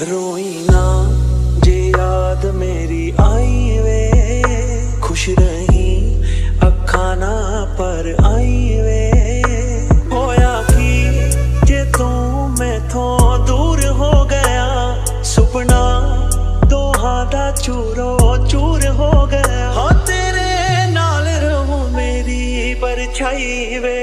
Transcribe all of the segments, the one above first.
रोई ना जे याद मेरी आई वे, खुश रही अखा ना पर आई वे। होया की जे तू मैथों दूर हो गया, सुपना दोहां दा चूरो चूर हो गया। हाँ तेरे नाल रहूं मेरी परछाई वे।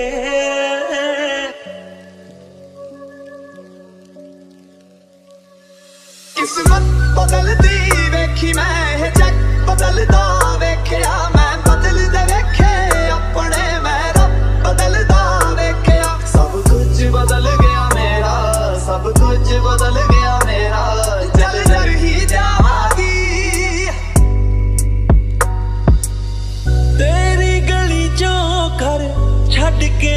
किस्मत बदलती वेखी मैं, जग बदलदा वेख्या मैं, बदलदे वेखे अपने मैं रब बदलदा वेख्या। सब कुछ बदल गया मेरा, सब कुछ बदल गया मेरा, चल जर ही जावांगी। तेरी गली चो घर छड़ के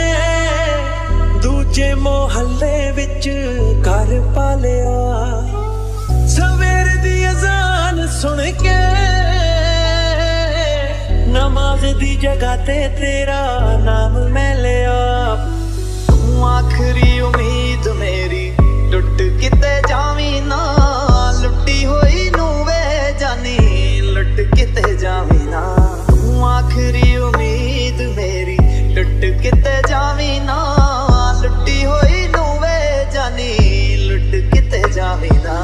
दूजे मोहल्ले विच घर पा लिया। सवेर दी अजान सुन के नमाज दी जगह ते तेरा नाम मैं लिया। तू आखरी उम्मीद मेरी, टुट किते जावी ना, लुटी होई नू वे जानी, लुट किते जावी ना। तू आखरी उम्मीद मेरी, टुट किते जावी ना, लुटी होई नू वे जानी, लुट किते जावी ना।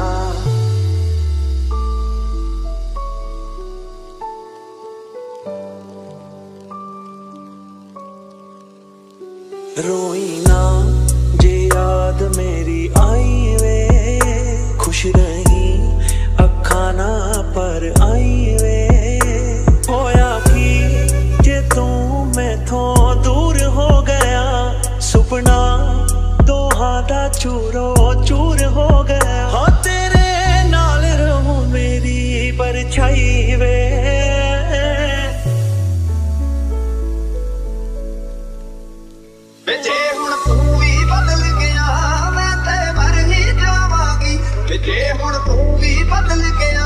रोई ना जे याद मेरी आई वे, खुश रही अखा ना पर आई वे। होया की जे तू मैथों दूर हो गया, सुपना दोहां दा चूरो चूर हो गया। हाँ तेरे नाल रहूं मेरी परछाई वे। जे हुण तू भी बदल गया मैं ते मर ही जावांगी, जे हुण तू भी बदल गया